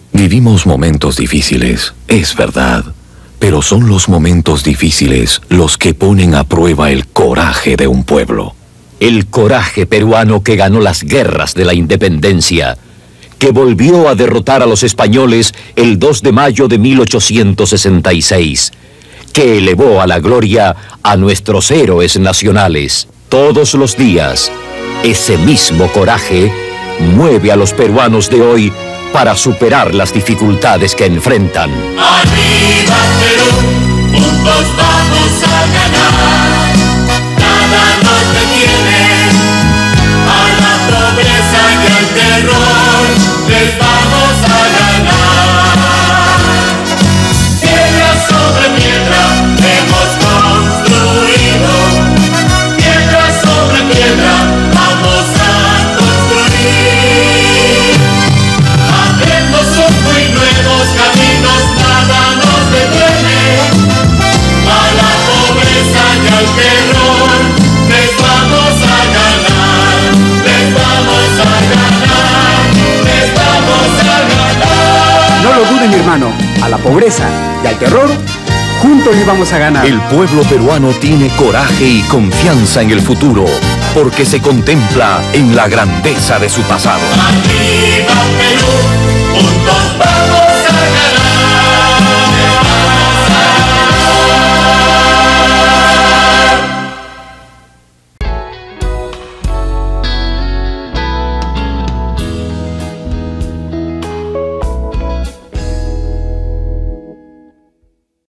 Vivimos momentos difíciles, es verdad, pero son los momentos difíciles los que ponen a prueba el coraje de un pueblo. El coraje peruano que ganó las guerras de la independencia, que volvió a derrotar a los españoles el 2 de mayo de 1866, que elevó a la gloria a nuestros héroes nacionales. Todos los días, ese mismo coraje mueve a los peruanos de hoy para superar las dificultades que enfrentan. ¡Arriba Perú! ¡Juntos vamos a ganar! Nada nos detiene, a la pobreza y al terror les vamos a ganar. Piedra sobre piedra hemos construido, piedra sobre piedra vamos a construir. Abriendo muy nuevos caminos, nada nos detiene, a la pobreza y al terror les vamos a ganar, les vamos a ganar, les vamos a ganar. No lo dude, mi hermano, a la pobreza y al terror, juntos le vamos a ganar. El pueblo peruano tiene coraje y confianza en el futuro, porque se contempla en la grandeza de su pasado. Arriba Perú, juntos vamos a ganar.